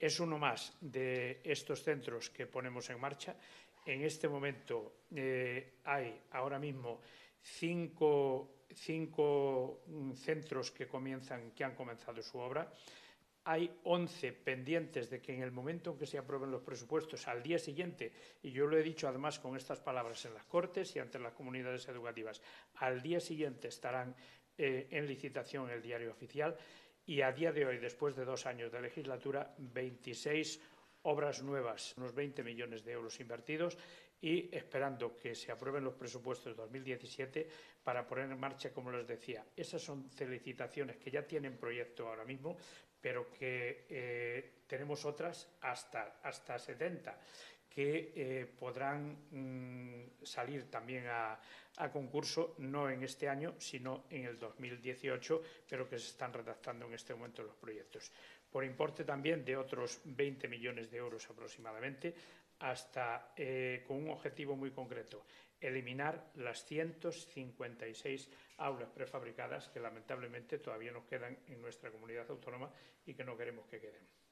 Es uno más de estos centros que ponemos en marcha. En este momento hay ahora mismo cinco centros que han comenzado su obra. Hay 11 pendientes de que en el momento en que se aprueben los presupuestos, al día siguiente, y yo lo he dicho además con estas palabras en las Cortes y ante las comunidades educativas, al día siguiente estarán en licitación en el Diario Oficial, y a día de hoy, después de 2 años de legislatura, 26 obras nuevas, unos 20 millones de euros invertidos, y esperando que se aprueben los presupuestos de 2017 para poner en marcha, como les decía. Esas son licitaciones que ya tienen proyecto ahora mismo, pero que tenemos otras hasta 70 que podrán salir también a concurso, no en este año, sino en el 2018, pero que se están redactando en este momento los proyectos. Por importe también de otros 20 millones de euros aproximadamente, hasta con un objetivo muy concreto: eliminar las 156 aulas prefabricadas que lamentablemente todavía nos quedan en nuestra comunidad autónoma y que no queremos que queden.